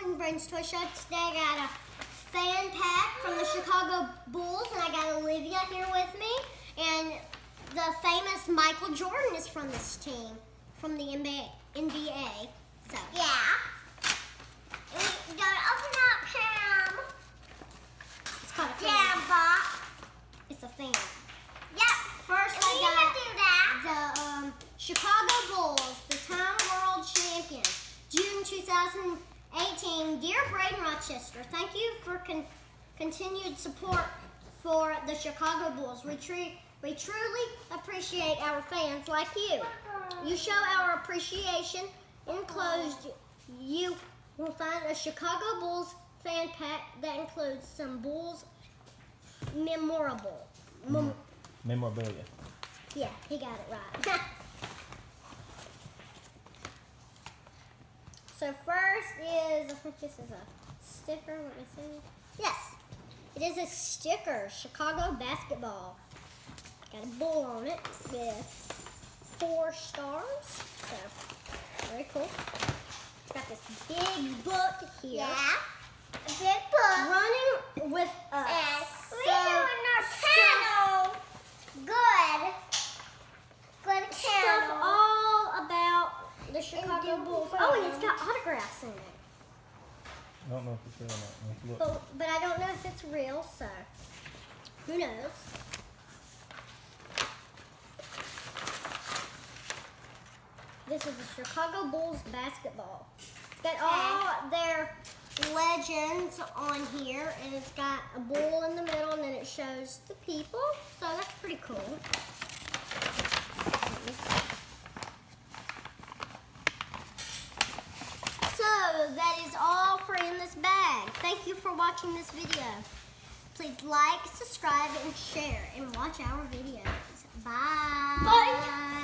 and Friends Toy Show. Today I got a fan pack from the Chicago Bulls, and I got Olivia here with me. And the famous Michael Jordan is from this team, from the NBA. So yeah. You gotta open up, Pam. It's called a fan. Yeah, box. It's a fan. Yep. First, We can do that. the Chicago Bulls, the time world champions, June 2018. Dear Braden Rochester, thank you for continued support for the Chicago Bulls. We truly appreciate our fans like you. You show our appreciation. Enclosed, you will find a Chicago Bulls fan pack that includes some Bulls memorabilia. Yeah, he got it right. So first is, I think this is a sticker, let me see. Yes, it is a sticker, Chicago basketball. Got a bull on it with 4 stars, so very cool. It's got this big book here. Yeah. A big book. Running with us. And we're doing our panel. Good. Good Stuff panel. all about the Chicago Bulls. Oh, and it's got autographs in it. I don't know if it's real or not. Let's look. But I don't know if it's real, so who knows? This is the Chicago Bulls basketball. It's got all their legends on here, and it's got a bull in the middle, and then it shows the people, so that's pretty cool. So that is all for in this bag. Thank you for watching this video. Please like, subscribe, and share, and watch our videos. Bye. Bye.